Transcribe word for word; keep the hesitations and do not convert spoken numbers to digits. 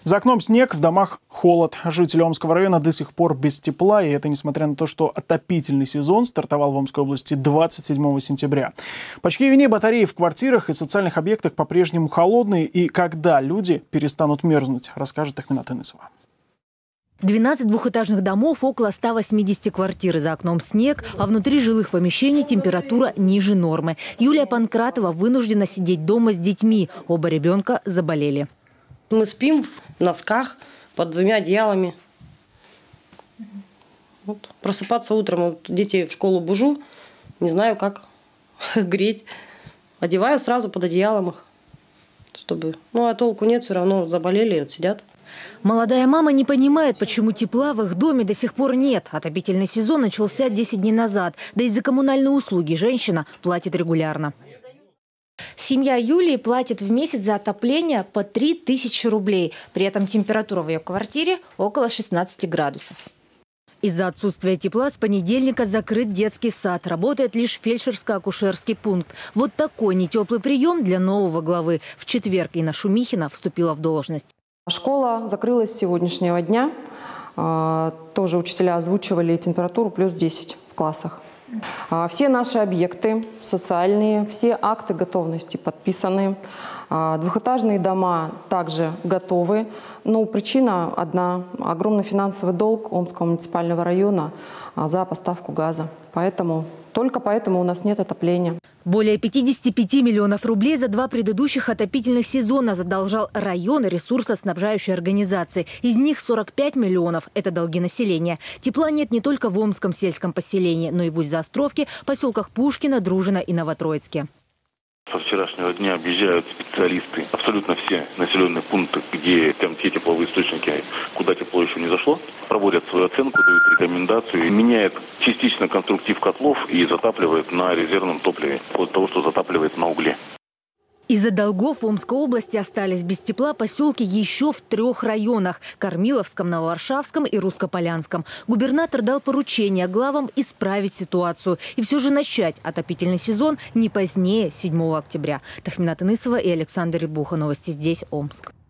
За окном снег, в домах холод. Жители Омского района до сих пор без тепла, и это несмотря на то, что отопительный сезон стартовал в Омской области двадцать седьмого сентября. По чьей вине батареи в квартирах и социальных объектах по-прежнему холодные, и когда люди перестанут мерзнуть, расскажет Тахминат Инысова. двенадцать двухэтажных домов, около ста восьмидесяти квартир. За окном снег, а внутри жилых помещений температура ниже нормы. Юлия Панкратова вынуждена сидеть дома с детьми. Оба ребенка заболели. Мы спим в носках под двумя одеялами. Вот. Просыпаться утром, вот, детей в школу бужу, не знаю, как греть. Одеваю сразу под одеялом их, чтобы... Ну, а толку нет, все равно заболели, вот сидят. Молодая мама не понимает, почему тепла в их доме до сих пор нет. Отопительный сезон начался десять дней назад. Да и за коммунальные услуги женщина платит регулярно. Семья Юлии платит в месяц за отопление по три тысячи рублей. При этом температура в ее квартире около шестнадцати градусов. Из-за отсутствия тепла с понедельника закрыт детский сад. Работает лишь фельдшерско-акушерский пункт. Вот такой нетеплый прием для нового главы. В четверг Инна Шумихина вступила в должность. Школа закрылась с сегодняшнего дня. Тоже учителя озвучивали температуру плюс десять в классах. Все наши объекты социальные, все акты готовности подписаны. Двухэтажные дома также готовы. Но причина одна – огромный финансовый долг Омского муниципального района за поставку газа. Поэтому, только поэтому у нас нет отопления. Более пятидесяти пяти миллионов рублей за два предыдущих отопительных сезона задолжал район и ресурсоснабжающие организации. Из них сорок пять миллионов – это долги населения. Тепла нет не только в Омском сельском поселении, но и в Усть-Заостровке, поселках Пушкино, Дружино и Новотроицке. Со вчерашнего дня объезжают специалисты абсолютно все населенные пункты, где там те тепловые источники, куда тепло еще не зашло, проводят свою оценку, дают рекомендацию, меняют частично конструктив котлов и затапливают на резервном топливе, от того, что затапливает на угле. Из-за долгов в Омской области остались без тепла поселки еще в трех районах – Кормиловском, Нововаршавском и Русско-Полянском. Губернатор дал поручение главам исправить ситуацию и все же начать отопительный сезон не позднее седьмого октября. Тахминат Инысова и Александр Рябуха. Новости здесь, Омск.